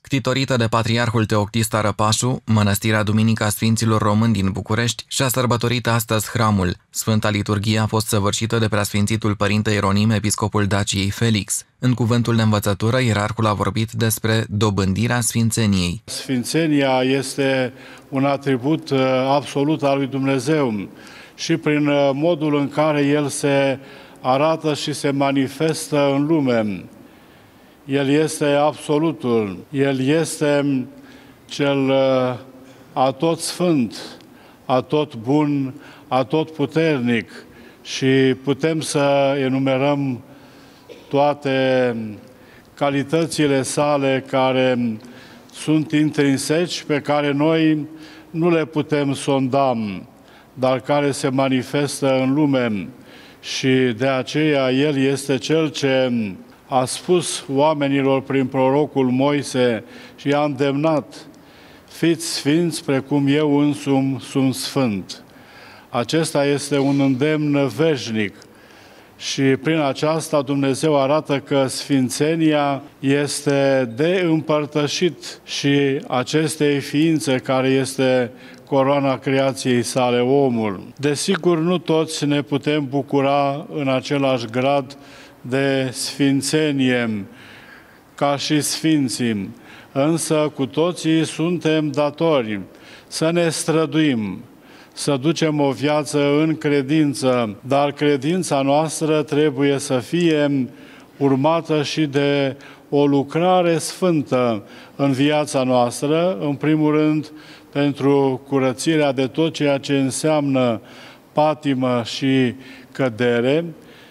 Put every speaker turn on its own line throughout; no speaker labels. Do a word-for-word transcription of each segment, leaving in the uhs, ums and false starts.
Ctitorită de Patriarhul Teoctist Arăpașu, Mănăstirea Duminica Sfinților Români din București și-a sărbătorit astăzi hramul. Sfânta liturghie a fost săvârșită de Preasfințitul Părinte Ieronim, episcopul Daciei Felix. În cuvântul de învățătură, ierarhul a vorbit despre dobândirea sfințeniei.
Sfințenia este un atribut absolut al lui Dumnezeu și prin modul în care El se arată și se manifestă în lume. El este absolutul, El este cel atot sfânt, atot bun, atot puternic și putem să enumerăm toate calitățile sale care sunt intrinseci, pe care noi nu le putem sonda, dar care se manifestă în lume. Și de aceea El este Cel ce a spus oamenilor prin prorocul Moise și i-a îndemnat: fiți sfinți precum eu însumi sunt sfânt. Acesta este un îndemn veșnic și prin aceasta Dumnezeu arată că sfințenia este de împărtășit și acestei ființe care este coroana creației sale, omul. Desigur, nu toți ne putem bucura în același grad de sfințenie ca și sfinții, însă cu toții suntem datori să ne străduim, să ducem o viață în credință, dar credința noastră trebuie să fie urmată și de o lucrare sfântă în viața noastră, în primul rând pentru curățirea de tot ceea ce înseamnă patimă și cădere,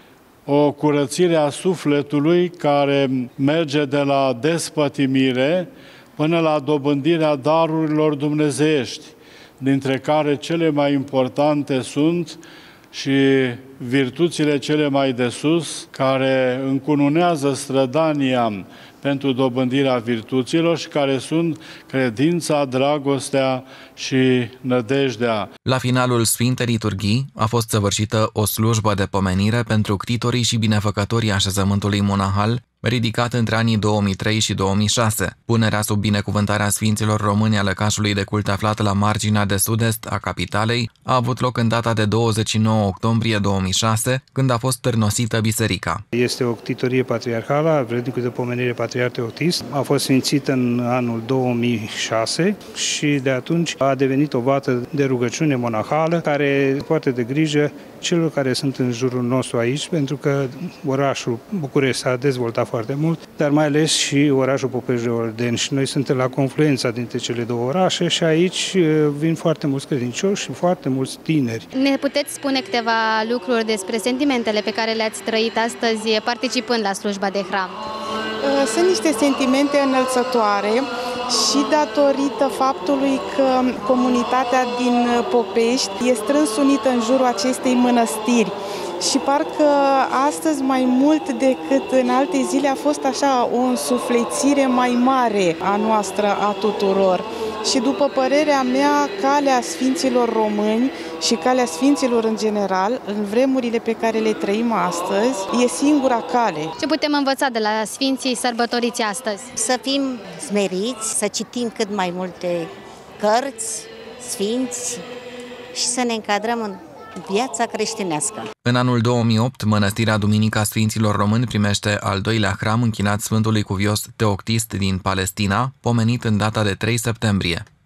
o curățire a sufletului care merge de la despătimire până la dobândirea darurilor dumnezeiești, dintre care cele mai importante sunt și virtuțile cele mai de sus, care încununează strădania pentru dobândirea virtuților și care sunt credința, dragostea și nădejdea.
La finalul Sfintei Liturghii a fost săvârșită o slujbă de pomenire pentru ctitorii și binefăcătorii așezământului monahal, ridicat între anii două mii trei și două mii șase. Punerea sub binecuvântarea Sfinților Români a lăcașului de cult aflat la marginea de sud-est a capitalei a avut loc în data de douăzeci și nouă octombrie două mii șase, când a fost târnosită biserica.
Este o ctitorie patriarhală, vrednicul de pomenire Patriarh Teoctist. A fost sfințită în anul două mii șase și de atunci a devenit o vată de rugăciune monahală care poate de grijă celor care sunt în jurul nostru aici, pentru că orașul București s-a dezvoltat foarte mult, dar mai ales și orașul Popești-Olteni și noi suntem la confluența dintre cele două orașe și aici vin foarte mulți credincioși și foarte mulți tineri.
Ne puteți spune câteva lucruri despre sentimentele pe care le-ați trăit astăzi participând la slujba de hram?
Sunt niște sentimente înălțătoare și datorită faptului că comunitatea din Popești e strâns unită în jurul acestei mănăstiri. Și parcă astăzi, mai mult decât în alte zile, a fost așa o însuflețire mai mare a noastră, a tuturor. Și după părerea mea, calea Sfinților Români și calea Sfinților în general, în vremurile pe care le trăim astăzi, e singura cale.
Ce putem învăța de la Sfinții sărbătoriți astăzi?
Să fim smeriți, să citim cât mai multe cărți, sfinți și să ne încadrăm în viața creștinească.
În anul două mii opt, Mănăstirea Duminica Sfinților Români primește al doilea hram închinat Sfântului Cuvios Teoctist din Palestina, pomenit în data de trei septembrie.